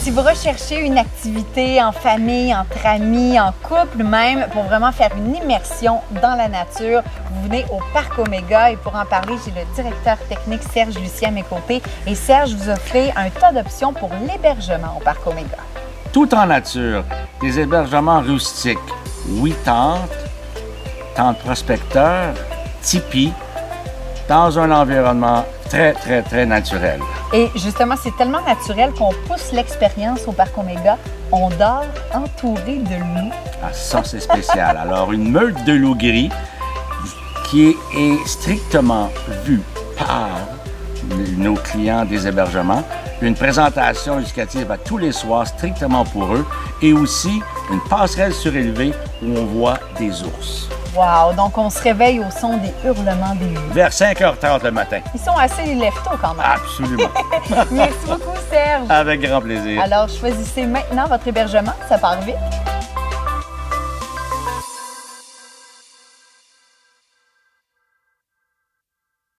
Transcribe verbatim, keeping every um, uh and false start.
Si vous recherchez une activité en famille, entre amis, en couple même, pour vraiment faire une immersion dans la nature, vous venez au Parc Omega et pour en parler, j'ai le directeur technique Serge Lucier à mes côtés. Et Serge, vous offrez un tas d'options pour l'hébergement au Parc Omega. Tout en nature, des hébergements rustiques, oui, tentes, tentes prospecteurs, tipis, dans un environnement très, très, très naturel. Et justement, c'est tellement naturel qu'on pousse l'expérience au Parc Omega. On dort entouré de loups. Ah, ça, c'est spécial. Alors, une meute de loups gris qui est, est strictement vue par nos clients des hébergements. Une présentation éducative à tous les soirs, strictement pour eux. Et aussi, une passerelle surélevée où on voit des ours. Wow! Donc, on se réveille au son des hurlements des loups. Vers cinq heures trente le matin. Ils sont assez lève-tôt quand même. Absolument. Merci beaucoup, Serge. Avec grand plaisir. Alors, choisissez maintenant votre hébergement. Ça part vite.